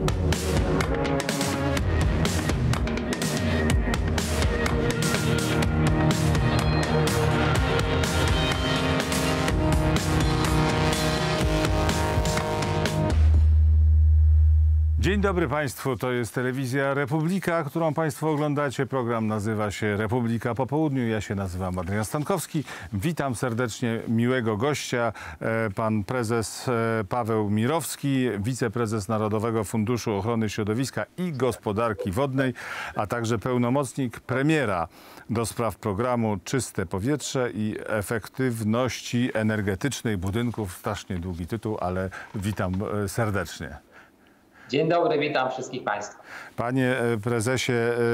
Dzień dobry Państwu, to jest telewizja Republika, którą Państwo oglądacie. Program nazywa się Republika po południu. Ja się nazywam Adrian Stankowski. Witam serdecznie miłego gościa, pan prezes Paweł Mirowski, wiceprezes Narodowego Funduszu Ochrony Środowiska i Gospodarki Wodnej, a także pełnomocnik premiera do spraw programu Czyste Powietrze i Efektywności Energetycznej Budynków. Strasznie długi tytuł, ale witam serdecznie. Dzień dobry, witam wszystkich Państwa. Panie prezesie,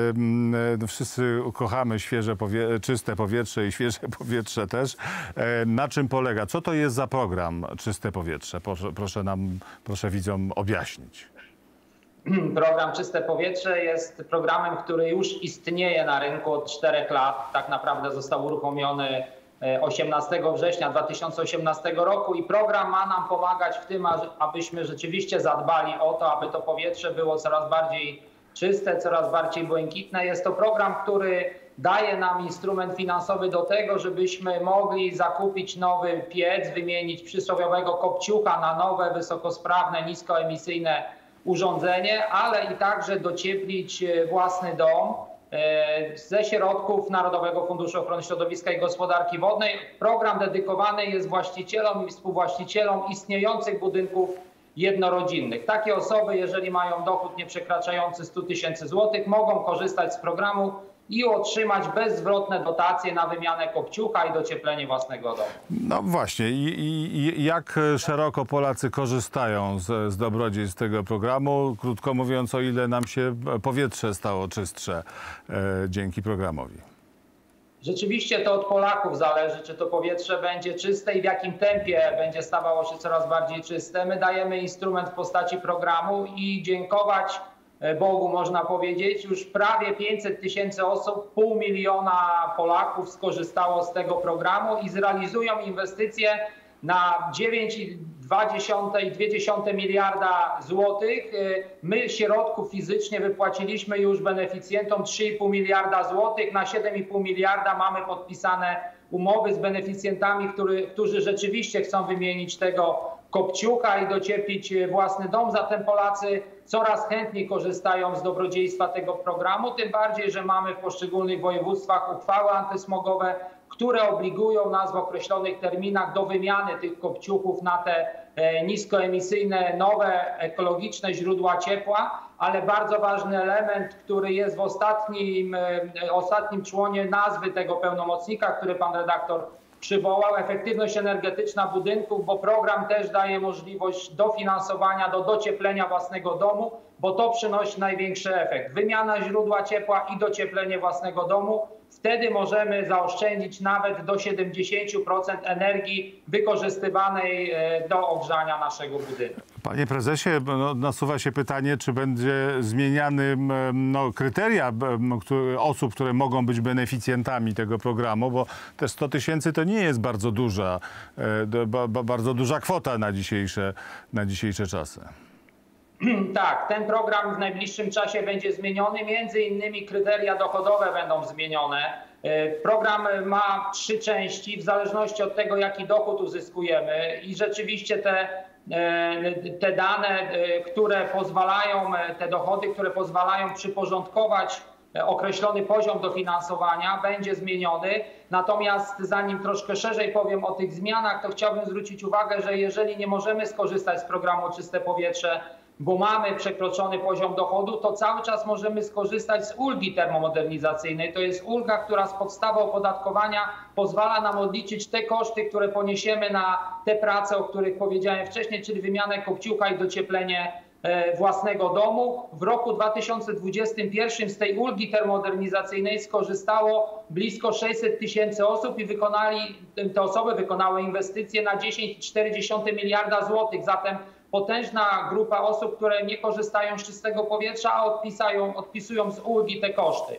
wszyscy kochamy czyste powietrze i świeże powietrze też. Na czym polega? Co to jest za program Czyste Powietrze? Proszę widzom objaśnić. Program Czyste Powietrze jest programem, który już istnieje na rynku od 4 lat. Tak naprawdę został uruchomiony 18 września 2018 roku i program ma nam pomagać w tym, abyśmy rzeczywiście zadbali o to, aby to powietrze było coraz bardziej czyste, coraz bardziej błękitne. Jest to program, który daje nam instrument finansowy do tego, żebyśmy mogli zakupić nowy piec, wymienić przysłowiowego kopciucha na nowe, wysokosprawne, niskoemisyjne urządzenie, ale i także docieplić własny dom ze środków Narodowego Funduszu Ochrony Środowiska i Gospodarki Wodnej. Program dedykowany jest właścicielom i współwłaścicielom istniejących budynków jednorodzinnych. Takie osoby, jeżeli mają dochód nieprzekraczający 100 000 złotych, mogą korzystać z programu i otrzymać bezzwrotne dotacje na wymianę kopciucha i docieplenie własnego domu. No właśnie, i jak szeroko Polacy korzystają z dobrodziejstw tego programu? Krótko mówiąc, o ile nam się powietrze stało czystsze dzięki programowi? Rzeczywiście to od Polaków zależy, czy to powietrze będzie czyste i w jakim tempie będzie stawało się coraz bardziej czyste. My dajemy instrument w postaci programu i dziękować Bogu, można powiedzieć, już prawie 500 000 osób, 500 000 Polaków skorzystało z tego programu i zrealizują inwestycje na 9,2 miliarda złotych. My środków fizycznie wypłaciliśmy już beneficjentom 3,5 miliarda złotych. Na 7,5 miliarda mamy podpisane umowy z beneficjentami, którzy rzeczywiście chcą wymienić tego kopciucha i docieplić własny dom. Zatem Polacy coraz chętniej korzystają z dobrodziejstwa tego programu, tym bardziej, że mamy w poszczególnych województwach uchwały antysmogowe, które obligują nas w określonych terminach do wymiany tych kopciuchów na te niskoemisyjne, nowe, ekologiczne źródła ciepła, ale bardzo ważny element, który jest w ostatnim członie nazwy tego pełnomocnika, który pan redaktor przywołał, efektywność energetyczna budynków, bo program też daje możliwość dofinansowania do docieplenia własnego domu, bo to przynosi największy efekt. Wymiana źródła ciepła i docieplenie własnego domu. Wtedy możemy zaoszczędzić nawet do 70% energii wykorzystywanej do ogrzania naszego budynku. Panie prezesie, nasuwa się pytanie, czy będzie zmieniany kryteria osób, które mogą być beneficjentami tego programu, bo te 100 000 to nie jest bardzo duża kwota na dzisiejsze czasy. Tak, ten program w najbliższym czasie będzie zmieniony. Między innymi kryteria dochodowe będą zmienione. Program ma 3 części w zależności od tego, jaki dochód uzyskujemy i rzeczywiście te dane, które pozwalają, te dochody, które pozwalają przyporządkować określony poziom dofinansowania, będzie zmieniony. Natomiast zanim troszkę szerzej powiem o tych zmianach, to chciałbym zwrócić uwagę, że jeżeli nie możemy skorzystać z programu Czyste Powietrze, bo mamy przekroczony poziom dochodu, to cały czas możemy skorzystać z ulgi termomodernizacyjnej. To jest ulga, która z podstawy opodatkowania pozwala nam odliczyć te koszty, które poniesiemy na te prace, o których powiedziałem wcześniej, czyli wymianę kopciucha i docieplenie własnego domu. W roku 2021 z tej ulgi termomodernizacyjnej skorzystało blisko 600 000 osób i te osoby wykonały inwestycje na 10,4 miliarda złotych. Zatem potężna grupa osób, które nie korzystają z czystego powietrza, a odpisują z ulgi te koszty.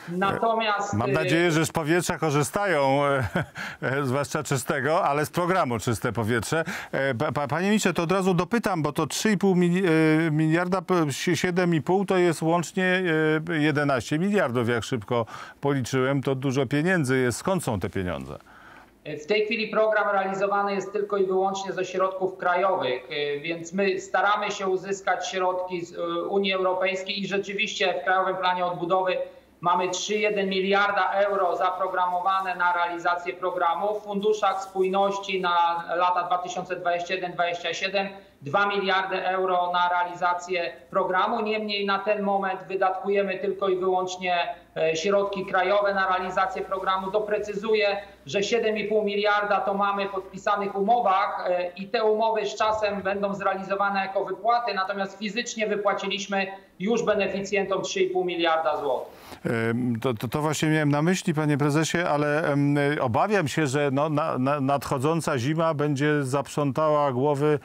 Natomiast mam nadzieję, że z powietrza korzystają, zwłaszcza czystego, ale z programu Czyste Powietrze. Panie ministrze, to od razu dopytam, bo to 3,5 miliarda, 7,5 to jest łącznie 11 miliardów, jak szybko policzyłem. To dużo pieniędzy jest. Skąd są te pieniądze? W tej chwili program realizowany jest tylko i wyłącznie ze środków krajowych, więc my staramy się uzyskać środki z Unii Europejskiej i rzeczywiście w Krajowym Planie Odbudowy mamy 3,1 miliarda euro zaprogramowane na realizację programu. W funduszach spójności na lata 2021-2027 2 miliardy euro na realizację programu. Niemniej na ten moment wydatkujemy tylko i wyłącznie środki krajowe na realizację programu. Doprecyzuję, że 7,5 miliarda to mamy w podpisanych umowach i te umowy z czasem będą zrealizowane jako wypłaty, natomiast fizycznie wypłaciliśmy już beneficjentom 3,5 miliarda złotych. To właśnie miałem na myśli, panie prezesie, ale obawiam się, że nadchodząca zima będzie zaprzątała głowy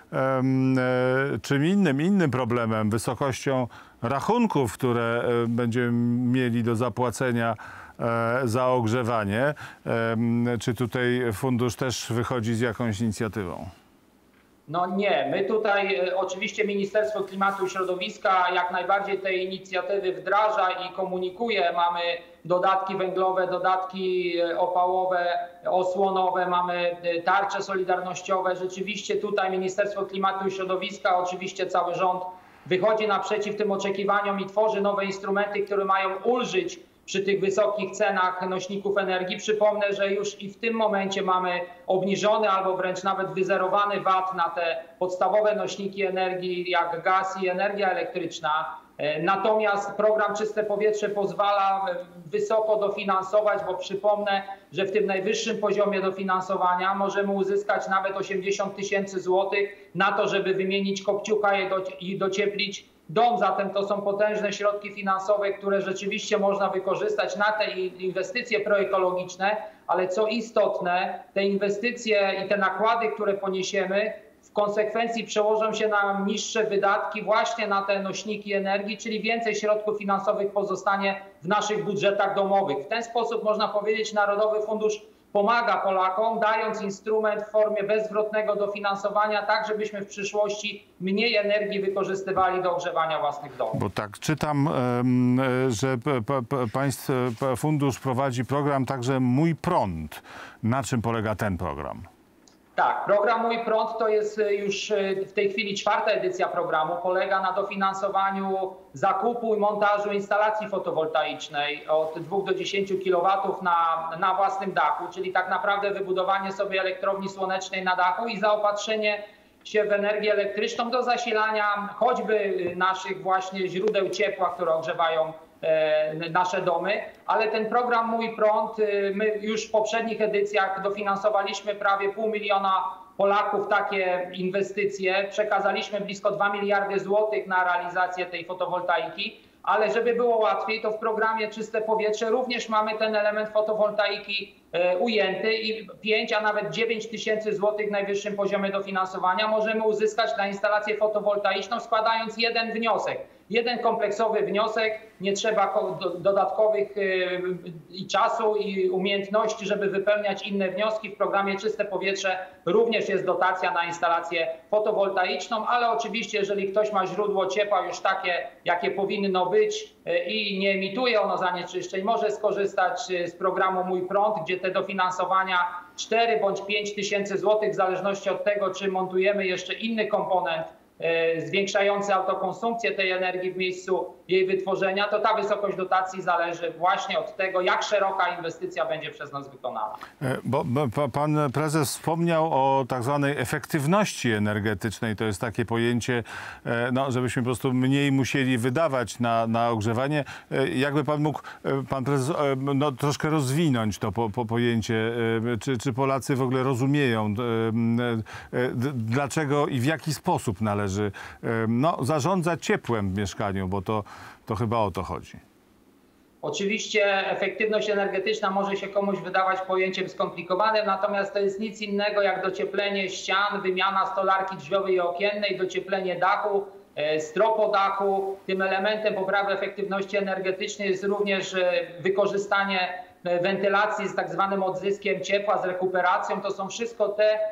czym innym problemem, wysokością rachunków, które będziemy mieli do zapłacenia za ogrzewanie. Czy tutaj fundusz też wychodzi z jakąś inicjatywą? No nie, my tutaj oczywiście Ministerstwo Klimatu i Środowiska jak najbardziej te inicjatywy wdraża i komunikuje. Mamy dodatki węglowe, dodatki opałowe, osłonowe, mamy tarcze solidarnościowe. Rzeczywiście tutaj Ministerstwo Klimatu i Środowiska, oczywiście cały rząd wychodzi naprzeciw tym oczekiwaniom i tworzy nowe instrumenty, które mają ulżyć przy tych wysokich cenach nośników energii. Przypomnę, że już i w tym momencie mamy obniżony albo wręcz nawet wyzerowany VAT na te podstawowe nośniki energii jak gaz i energia elektryczna. Natomiast program Czyste Powietrze pozwala wysoko dofinansować, bo przypomnę, że w tym najwyższym poziomie dofinansowania możemy uzyskać nawet 80 tysięcy złotych na to, żeby wymienić kopciucha i docieplić dom. Zatem to są potężne środki finansowe, które rzeczywiście można wykorzystać na te inwestycje proekologiczne, ale co istotne, te inwestycje i te nakłady, które poniesiemy, w konsekwencji przełożą się na niższe wydatki właśnie na te nośniki energii, czyli więcej środków finansowych pozostanie w naszych budżetach domowych. W ten sposób można powiedzieć, Narodowy Fundusz pomaga Polakom, dając instrument w formie bezzwrotnego dofinansowania, tak żebyśmy w przyszłości mniej energii wykorzystywali do ogrzewania własnych domów. Bo tak, czytam, że fundusz prowadzi program także Mój Prąd. Na czym polega ten program? Tak, program Mój Prąd to jest już w tej chwili 4. edycja programu. Polega na dofinansowaniu zakupu i montażu instalacji fotowoltaicznej od 2 do 10 kW na własnym dachu, czyli tak naprawdę wybudowanie sobie elektrowni słonecznej na dachu i zaopatrzenie się w energię elektryczną do zasilania choćby naszych właśnie źródeł ciepła, które ogrzewają nasze domy, ale ten program Mój Prąd, my już w poprzednich edycjach dofinansowaliśmy prawie 500 000 Polaków takie inwestycje, przekazaliśmy blisko 2 miliardy złotych na realizację tej fotowoltaiki, ale żeby było łatwiej, to w programie Czyste Powietrze również mamy ten element fotowoltaiki ujęty i 5, a nawet 9 tysięcy złotych w najwyższym poziomie dofinansowania możemy uzyskać na instalację fotowoltaiczną, składając jeden wniosek. Jeden kompleksowy wniosek, nie trzeba dodatkowych i czasu i umiejętności, żeby wypełniać inne wnioski. W programie Czyste Powietrze również jest dotacja na instalację fotowoltaiczną, ale oczywiście jeżeli ktoś ma źródło ciepła już takie, jakie powinno być i nie emituje ono zanieczyszczeń, może skorzystać z programu Mój Prąd, gdzie te dofinansowania 4 bądź 5 tysięcy złotych, w zależności od tego, czy montujemy jeszcze inny komponent zwiększający autokonsumpcję tej energii w miejscu jej wytworzenia, to ta wysokość dotacji zależy właśnie od tego, jak szeroka inwestycja będzie przez nas wykonana. Bo pan prezes wspomniał o tak zwanej efektywności energetycznej. To jest takie pojęcie, no, żebyśmy po prostu mniej musieli wydawać na ogrzewanie. Jakby pan mógł, pan prezes, no, troszkę rozwinąć to pojęcie, czy Polacy w ogóle rozumieją, dlaczego i w jaki sposób należy zarządzać ciepłem w mieszkaniu, bo to chyba o to chodzi. Oczywiście efektywność energetyczna może się komuś wydawać pojęciem skomplikowanym, natomiast to jest nic innego jak docieplenie ścian, wymiana stolarki drzwiowej i okiennej, docieplenie dachu, Strop dachu. Tym elementem poprawy efektywności energetycznej jest również wykorzystanie wentylacji z tak zwanym odzyskiem ciepła, z rekuperacją. To są wszystko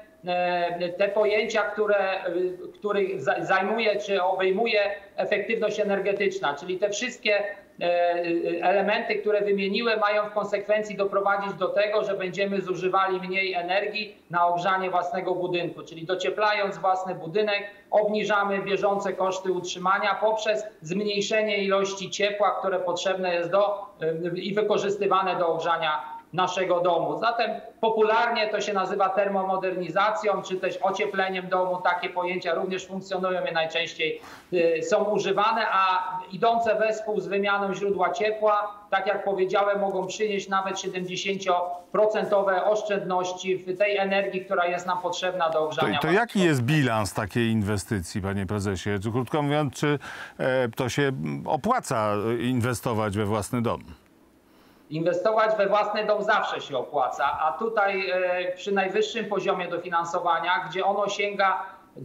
te pojęcia, których zajmuje czy obejmuje efektywność energetyczna, czyli te wszystkie elementy, które wymieniłem, mają w konsekwencji doprowadzić do tego, że będziemy zużywali mniej energii na ogrzanie własnego budynku, czyli docieplając własny budynek, obniżamy bieżące koszty utrzymania poprzez zmniejszenie ilości ciepła, które potrzebne jest i wykorzystywane do ogrzania naszego domu. Zatem popularnie to się nazywa termomodernizacją, czy też ociepleniem domu. Takie pojęcia również funkcjonują i najczęściej są używane, a idące wespół z wymianą źródła ciepła, tak jak powiedziałem, mogą przynieść nawet 70% oszczędności w tej energii, która jest nam potrzebna do ogrzania. To jaki jest bilans takiej inwestycji, panie prezesie? Krótko mówiąc, czy to się opłaca inwestować we własny dom? Inwestować we własny dom zawsze się opłaca, a tutaj przy najwyższym poziomie dofinansowania, gdzie ono sięga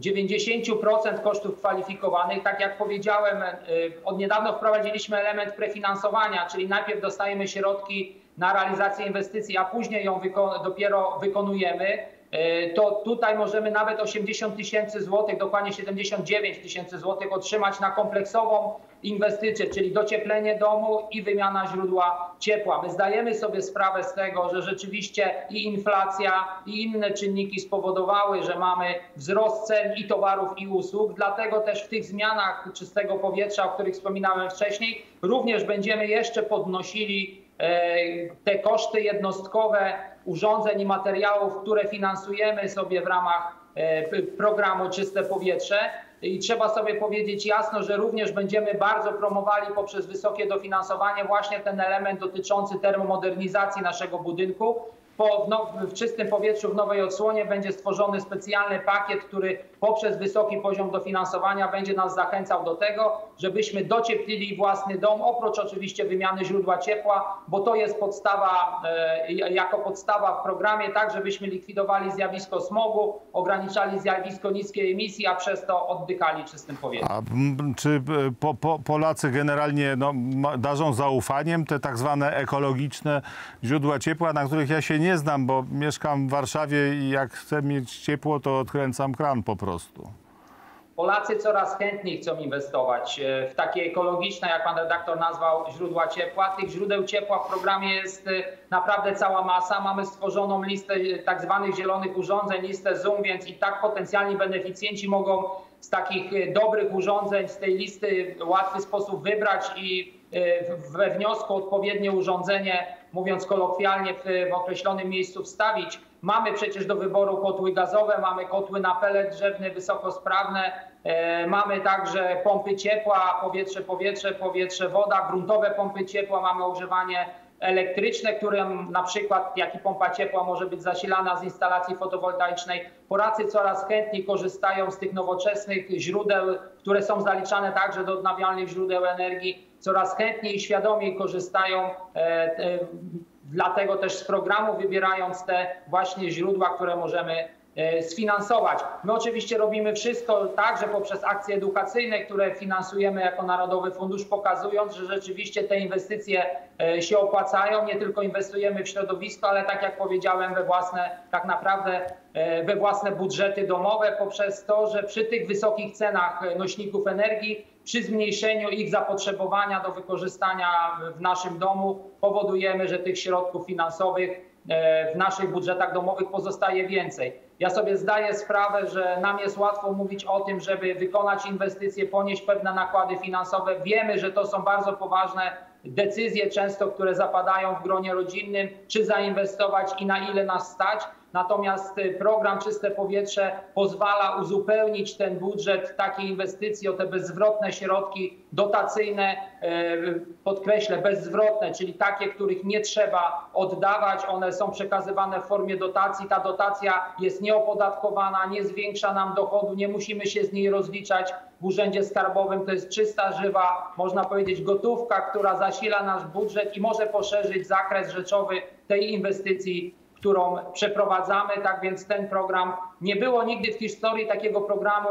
90% kosztów kwalifikowanych, tak jak powiedziałem, od niedawno wprowadziliśmy element prefinansowania, czyli najpierw dostajemy środki na realizację inwestycji, a później ją dopiero wykonujemy. To tutaj możemy nawet 80 000 złotych, dokładnie 79 000 złotych otrzymać na kompleksową inwestycję, czyli docieplenie domu i wymiana źródła ciepła. My zdajemy sobie sprawę z tego, że rzeczywiście i inflacja, i inne czynniki spowodowały, że mamy wzrost cen i towarów, i usług. Dlatego też w tych zmianach czystego powietrza, o których wspominałem wcześniej, również będziemy jeszcze podnosili te koszty jednostkowe urządzeń i materiałów, które finansujemy sobie w ramach programu Czyste Powietrze. I trzeba sobie powiedzieć jasno, że również będziemy bardzo promowali poprzez wysokie dofinansowanie właśnie ten element dotyczący termomodernizacji naszego budynku. W czystym powietrzu w nowej odsłonie będzie stworzony specjalny pakiet, który poprzez wysoki poziom dofinansowania będzie nas zachęcał do tego, żebyśmy docieplili własny dom, oprócz oczywiście wymiany źródła ciepła, bo to jest podstawa, jako podstawa w programie, tak żebyśmy likwidowali zjawisko smogu, ograniczali zjawisko niskiej emisji, a przez to oddychali czystym powietrzem. A czy Polacy generalnie darzą zaufaniem te tak zwane ekologiczne źródła ciepła, na których ja się nie znam, bo mieszkam w Warszawie i jak chcę mieć ciepło, to odkręcam kran po prostu. Polacy coraz chętniej chcą inwestować w takie ekologiczne, jak pan redaktor nazwał, źródła ciepła. Tych źródeł ciepła w programie jest naprawdę cała masa. Mamy stworzoną listę tak zwanych zielonych urządzeń, listę ZUM, więc i tak potencjalni beneficjenci mogą z takich dobrych urządzeń z tej listy w łatwy sposób wybrać i we wniosku odpowiednie urządzenie, mówiąc kolokwialnie, w określonym miejscu wstawić. Mamy przecież do wyboru kotły gazowe, mamy kotły na pelet drzewny wysokosprawne, mamy także pompy ciepła, powietrze, woda, gruntowe pompy ciepła, mamy ogrzewanie elektryczne, którym na przykład, jak i pompa ciepła może być zasilana z instalacji fotowoltaicznej. Polacy coraz chętniej korzystają z tych nowoczesnych źródeł, które są zaliczane także do odnawialnych źródeł energii. Coraz chętniej i świadomiej korzystają, dlatego też z programu wybierając te właśnie źródła, które możemy sfinansować. My oczywiście robimy wszystko także poprzez akcje edukacyjne, które finansujemy jako Narodowy Fundusz, pokazując, że rzeczywiście te inwestycje się opłacają. Nie tylko inwestujemy w środowisko, ale tak jak powiedziałem, tak naprawdę we własne budżety domowe, poprzez to, że przy tych wysokich cenach nośników energii, przy zmniejszeniu ich zapotrzebowania do wykorzystania w naszym domu powodujemy, że tych środków finansowych w naszych budżetach domowych pozostaje więcej. Ja sobie zdaję sprawę, że nam jest łatwo mówić o tym, żeby wykonać inwestycje, ponieść pewne nakłady finansowe. Wiemy, że to są bardzo poważne decyzje często, które zapadają w gronie rodzinnym, czy zainwestować i na ile nas stać. Natomiast program Czyste Powietrze pozwala uzupełnić ten budżet takiej inwestycji o te bezzwrotne środki dotacyjne, podkreślę bezzwrotne, czyli takie, których nie trzeba oddawać. One są przekazywane w formie dotacji. Ta dotacja jest nieopodatkowana, nie zwiększa nam dochodu, nie musimy się z niej rozliczać w Urzędzie Skarbowym. To jest czysta, żywa, można powiedzieć, gotówka, która zasila nasz budżet i może poszerzyć zakres rzeczowy tej inwestycji, którą przeprowadzamy. Tak więc ten program, nie było nigdy w historii takiego programu,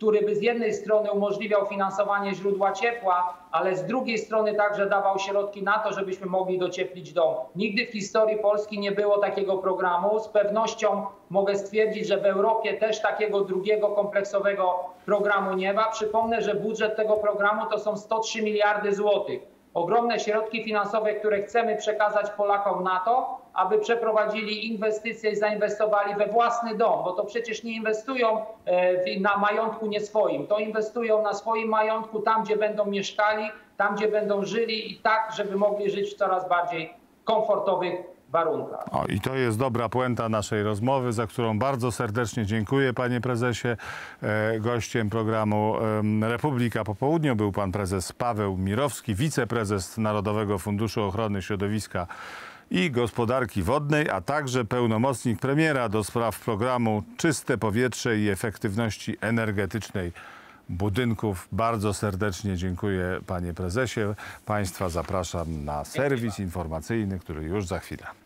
który by z jednej strony umożliwiał finansowanie źródła ciepła, ale z drugiej strony także dawał środki na to, żebyśmy mogli docieplić dom. Nigdy w historii Polski nie było takiego programu. Z pewnością mogę stwierdzić, że w Europie też takiego drugiego kompleksowego programu nie ma. Przypomnę, że budżet tego programu to są 103 miliardy złotych. Ogromne środki finansowe, które chcemy przekazać Polakom na to, aby przeprowadzili inwestycje i zainwestowali we własny dom, bo to przecież nie inwestują na majątku nie swoim, to inwestują na swoim majątku, tam gdzie będą mieszkali, tam gdzie będą żyli i tak, żeby mogli żyć w coraz bardziej komfortowych warunkach. O, i to jest dobra puenta naszej rozmowy, za którą bardzo serdecznie dziękuję, panie prezesie. Gościem programu Republika po południu był pan prezes Paweł Mirowski, wiceprezes Narodowego Funduszu Ochrony Środowiska i Gospodarki Wodnej, a także pełnomocnik premiera do spraw programu Czyste Powietrze i Efektywności Energetycznej budynków. Bardzo serdecznie dziękuję, panie prezesie. Państwa zapraszam na serwis informacyjny, który już za chwilę.